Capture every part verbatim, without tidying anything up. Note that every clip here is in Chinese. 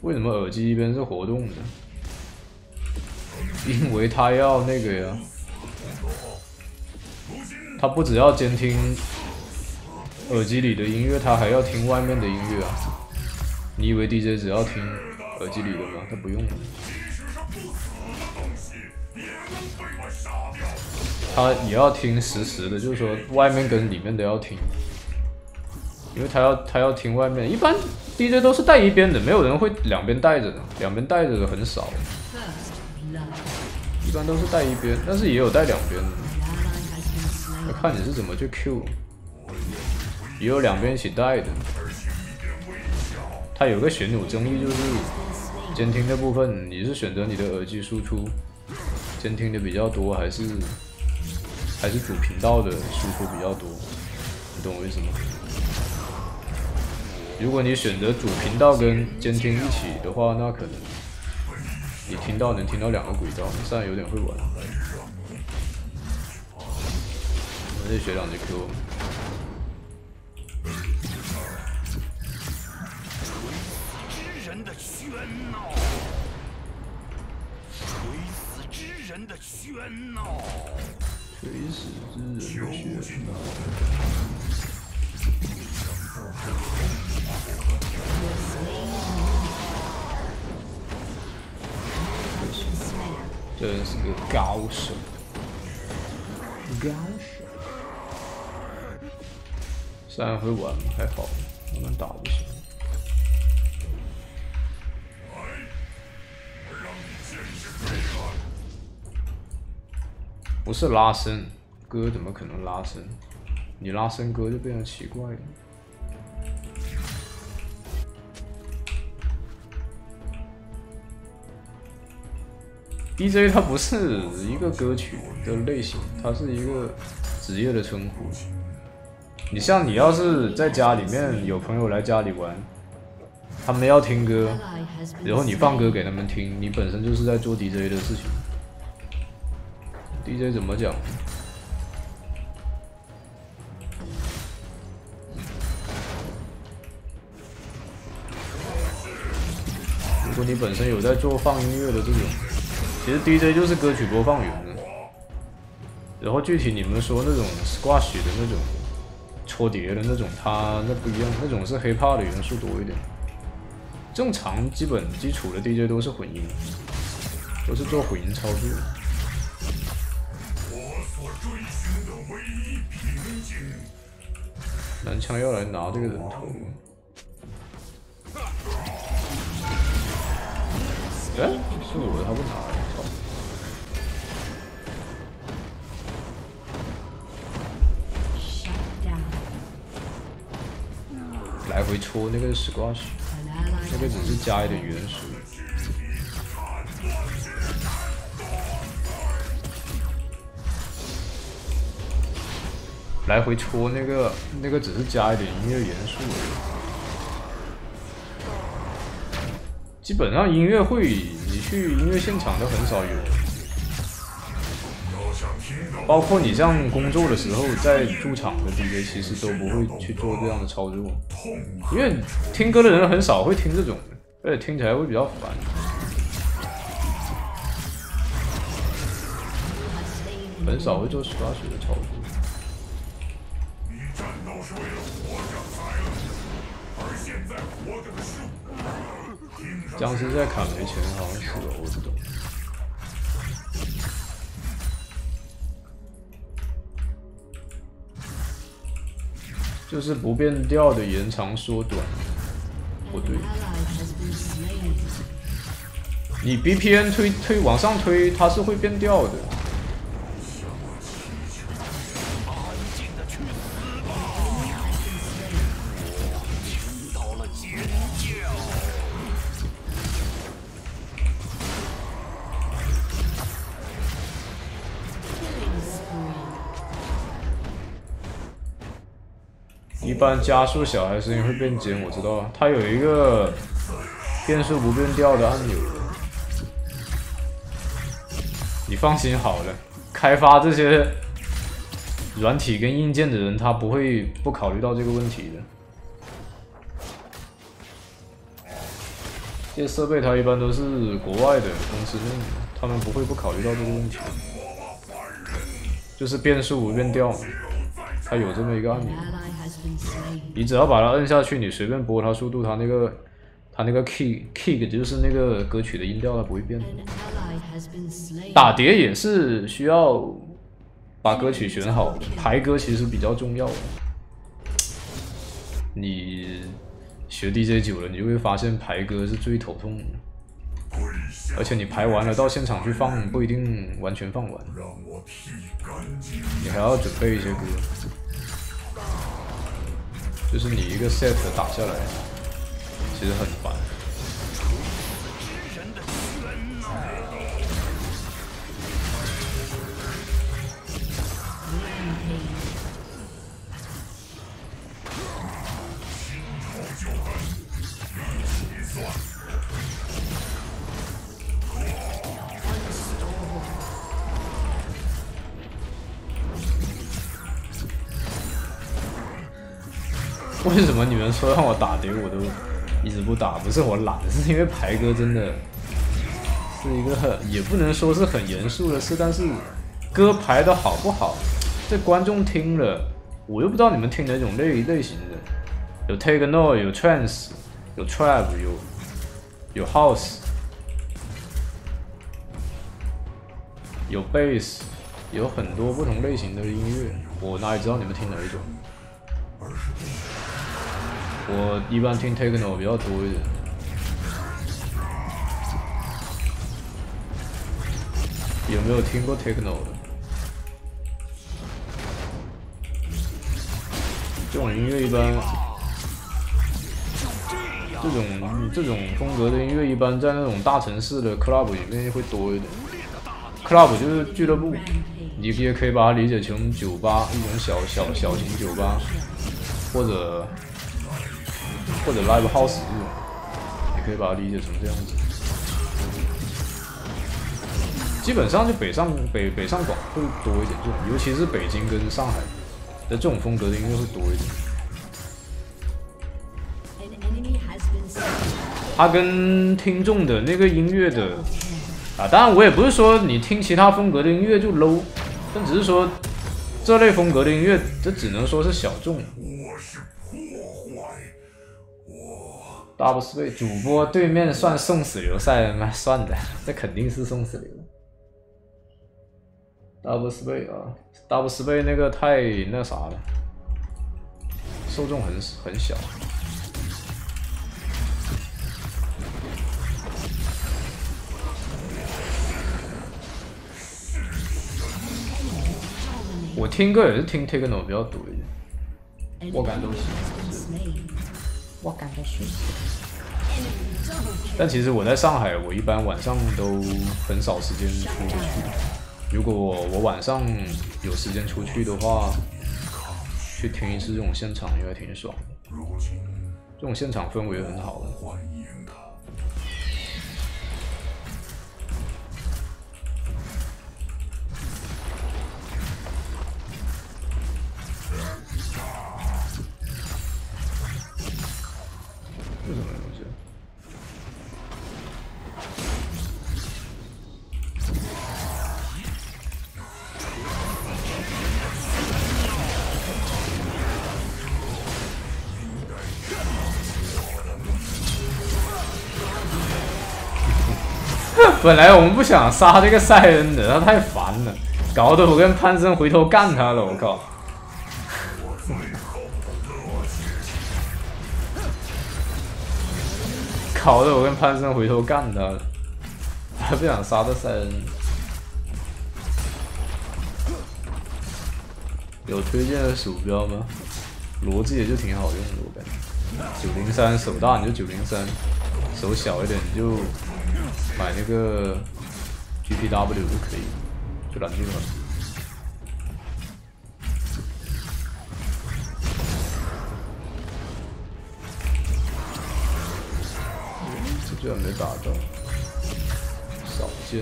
为什么耳机一边是活动的？因为它要那个呀，它不只要监听耳机里的音乐，它还要听外面的音乐啊！你以为 D J 只要听耳机里的吗？他不用的。他也要听实时的，就是说外面跟里面都要听，因为他要他要听外面。一般 D J 都是带一边的，没有人会两边带着的，两边带着的很少。一般都是带一边，但是也有带两边的。要看你是怎么去 Q， 也有两边一起带的。它有个旋钮争议，就是监听的部分，你是选择你的耳机输出监听的比较多，还是还是主频道的输出比较多？你懂我意思吗？如果你选择主频道跟监听一起的话，那可能你听到能听到两个轨道，虽然有点会玩。我这学长就 Q 我。 人的喧闹， 垂死之人的喧闹。这人是个高手，高手。虽然会玩，还好，慢慢打就行。不是拉伸，歌怎么可能拉伸？你拉伸歌就变成奇怪了。D J 它不是一个歌曲的类型，它是一个职业的称呼。你像你要是在家里面有朋友来家里玩，他们要听歌，然后你放歌给他们听，你本身就是在做 D J 的事情。D J 怎么讲？如果你本身有在做放音乐的这种，其实 D J 就是歌曲播放员的。然后具体你们说那种 squash 的那种搓碟的那种，它那不一样，那种是 hiphop 的元素多一点。正常基本基础的 D J 都是混音，都是做混音操作。男枪要来拿这个人头，哎、欸，是我的，他不拿，操！来回戳那个是 squash， 那个只是加一点元素。来回戳那个，那个只是加一点音乐元素而已。基本上音乐会，你去音乐现场都很少有。包括你像工作的时候，在驻场的 D J 其实都不会去做这样的操作，因为听歌的人很少会听这种的，而且听起来会比较烦。很少会做十八水的操作。僵尸在砍没钱，好像是哦，我不懂。就是不变调的延长缩短，不对。你 B P N 推推往上推，它是会变调的。一般加速小孩声音会变尖，我知道，它有一个变速不变调的按钮。你放心好了，开发这些软体跟硬件的人，他不会不考虑到这个问题的。 这些设备它一般都是国外的公司弄的，他们不会不考虑到这个问题。就是变速不变调嘛，它有这么一个按钮，你只要把它摁下去，你随便拨它速度，它那个它那个 key kick 就是那个歌曲的音调，它不会变。打碟也是需要把歌曲选好，排歌其实比较重要的。你学 D J 久了，你就会发现排歌是最头痛的，而且你排完了到现场去放，不一定完全放完，你还要准备一些歌，就是你一个 set 打下来，其实很烦。为什么你们说让我打碟，我都一直不打？不是我懒，是因为排歌真的是一个很，也不能说是很严肃的事，但是歌排的好不好，这观众听了，我又不知道你们听哪种类类型的，有 techno， 有 trance， 有 trap， 有有 house， 有 bass， 有很多不同类型的音乐，我哪里知道你们听哪一种？我一般听 techno 比较多一点。有没有听过 techno 的？这种音乐一般，这种这种风格的音乐一般在那种大城市的 club 里面会多一点。club 就是俱乐部，你也可以把它理解成酒吧，一种小小小型酒吧，或者。或者 live house 这种，你可以把它理解成这样子。基本上就北上北北上广会多一点这种，尤其是北京跟上海的这种风格的音乐会多一点。它跟听众的那个音乐的啊，当然我也不是说你听其他风格的音乐就 low， 但只是说这类风格的音乐，这只能说是小众。Double Spray 主播对面算送死流赛吗？算的，这肯定是送死流。Double Spray 啊 ，Double Spray 那个太那啥了，受众很很小。我听歌也是听 techno 比较多一点，我感都是。我感觉是，但其实我在上海，我一般晚上都很少时间出得去。如果我我晚上有时间出去的话，去听一次这种现场也还挺爽的。这种现场氛围很好的。这是什么东西？本来我们不想杀这个塞恩的，他太烦了，搞得我跟潘森回头干他了，我靠！搞得我跟潘森回头干他了，还不想杀这塞恩。有推荐的鼠标吗？逻辑也就挺好用的，我感觉。九零三手大你就九零三，手小一点你就买那个 G P W 就可以，就懒定了。这居然没打到，少见。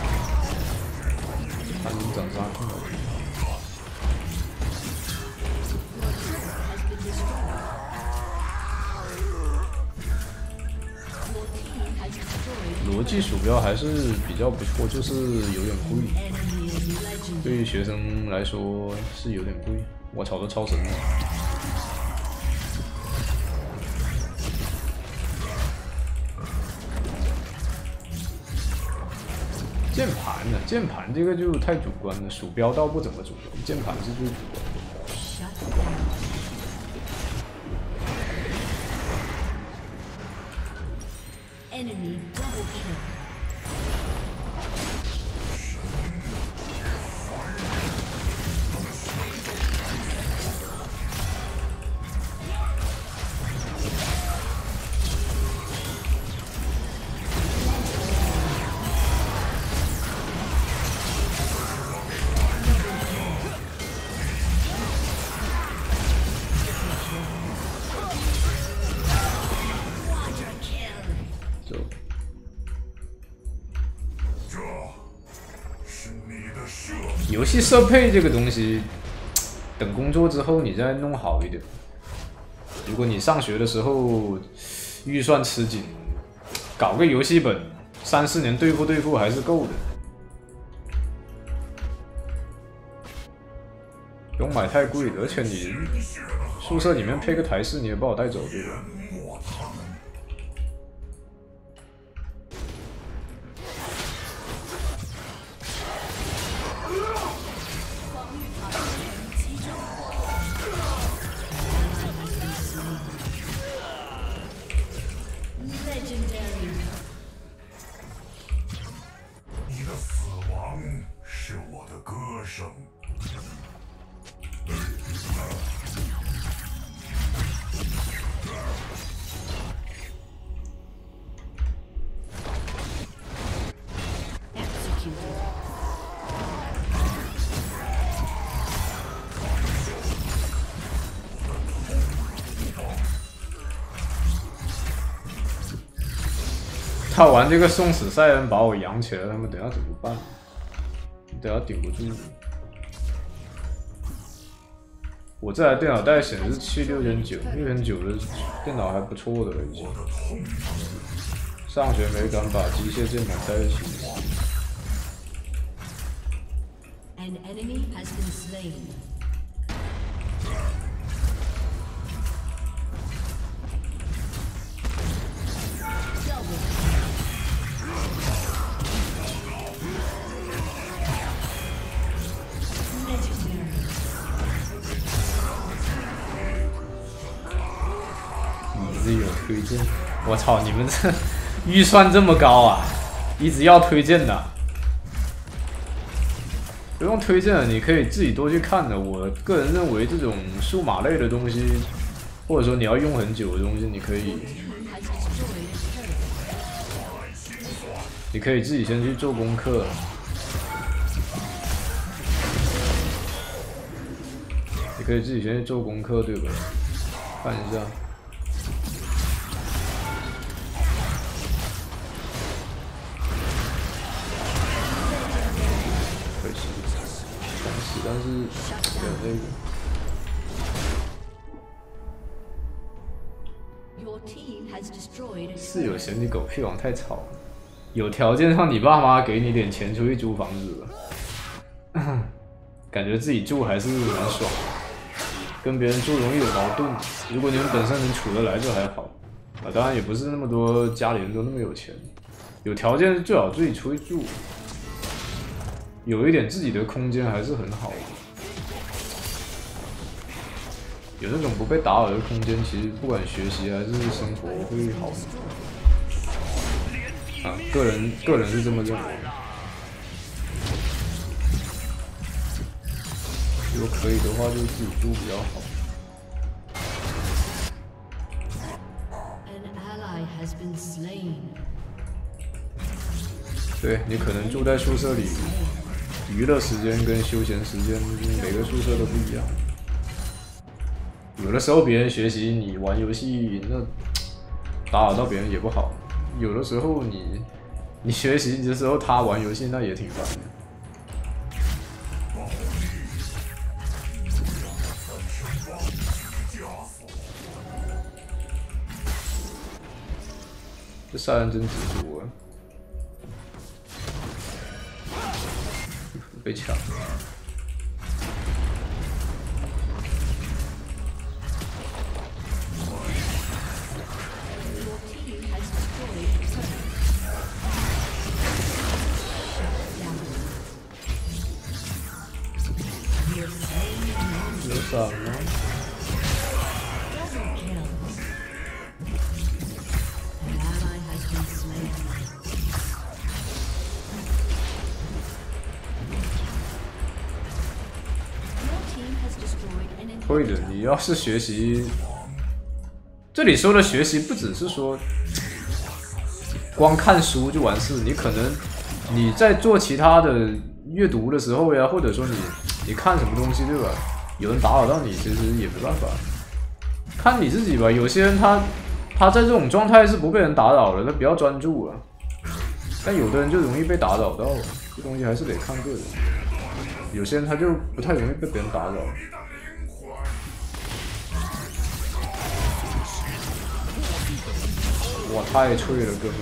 看你长啥看到。 国际鼠标还是比较不错，就是有点贵，对于学生来说是有点贵。我操，都超神了！键盘呢？键盘这个就太主观了，鼠标倒不怎么主观，键盘是最主观的。 Enemy double kill. 游戏设配这个东西，等工作之后你再弄好一点。如果你上学的时候预算吃紧，搞个游戏本三四年对付对付还是够的。不用买太贵的，而且你宿舍里面配个台式你也不好带走，对吧？ 他玩这个送死赛恩把我养起来，他们等下怎么办？等下顶不住。我这台电脑带显示器六千九，六千九的电脑还不错的了已经。上学没敢把机械键盘带起。 An enemy has been slain. 推荐，我操！你们这预算这么高啊，一直要推荐的，不用推荐了，你可以自己多去看的。我个人认为，这种数码类的东西，或者说你要用很久的东西，你可以，你可以自己先去做功课。你可以自己先去做功课，对吧？看一下。 但是有那个室友嫌你狗屁王太吵了，有条件让你爸妈给你点钱出去租房子吧，感觉自己住还是蛮爽，跟别人住容易有矛盾。如果你们本身能处得来就还好，啊，当然也不是那么多家里人都那么有钱，有条件最好自己出去住。 有一点自己的空间还是很好的，有那种不被打扰的空间，其实不管学习还是生活会好很多。啊，个人个人是这么认为。如果可以的话，就自己住比较好。对你可能住在宿舍里。 娱乐时间跟休闲时间，每个宿舍都不一样。有的时候别人学习，你玩游戏，那打扰到别人也不好；有的时候你你学习的时候，他玩游戏，那也挺烦的。这杀人真执着啊！ 被抢。 有闪吗？会的，你要是学习，这里说的学习不只是说光看书就完事，你可能你在做其他的阅读的时候呀，或者说你你看什么东西，对吧？有人打扰到你，其实也没办法，看你自己吧。有些人他他在这种状态是不被人打扰的，他比较专注啊。但有的人就容易被打扰到，这东西还是得看个人。有些人他就不太容易被别人打扰。 哇，太脆了，哥们！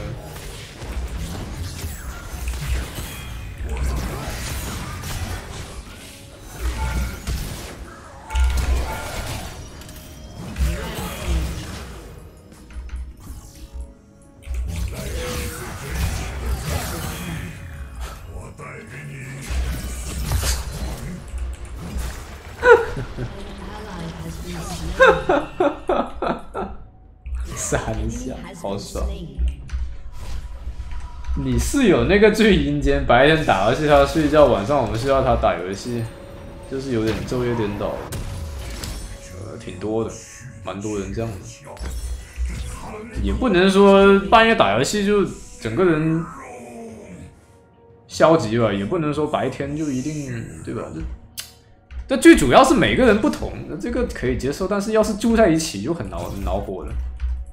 我带给你。 哈哈哈哈哈！ 三下，好爽！你室友那个最阴间，白天打游戏他睡觉，晚上我们需要他打游戏，就是有点昼夜颠倒，呃，挺多的，蛮多人这样的。也不能说半夜打游戏就整个人消极吧，也不能说白天就一定对吧？这但最主要是每个人不同，这个可以接受，但是要是住在一起就很恼恼火了。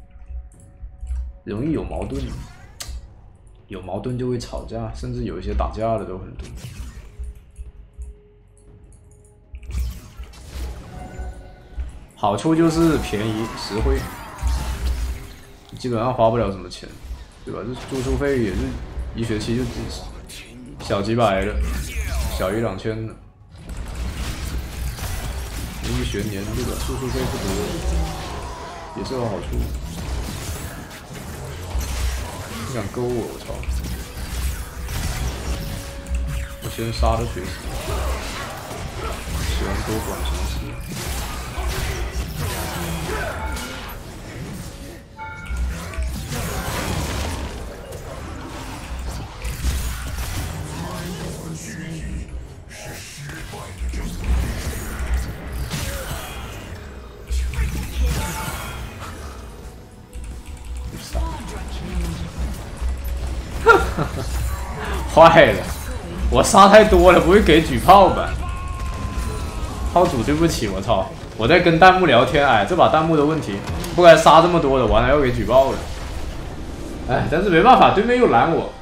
容易有矛盾，有矛盾就会吵架，甚至有一些打架的都很多。好处就是便宜实惠，基本上花不了什么钱，对吧？这住宿费也是一学期就小几百的，小一两千的，一学年对吧？住宿费不多，也是有好处。 你想勾我？我操！我先杀了血死，喜欢多管闲事。坏了，我杀太多了，不会给举炮吧？炮主，对不起，我操！我在跟弹幕聊天，哎，这把弹幕的问题，不该杀这么多的，完了要给举报了。哎，但是没办法，对面又拦我。